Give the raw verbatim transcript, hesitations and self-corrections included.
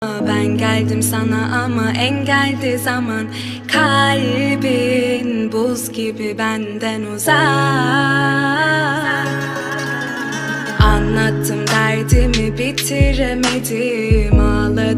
Ben geldim sana ama engeldi zaman. Kalbin buz gibi benden uzak. Anlattım derdimi bitiremedim, ağladım.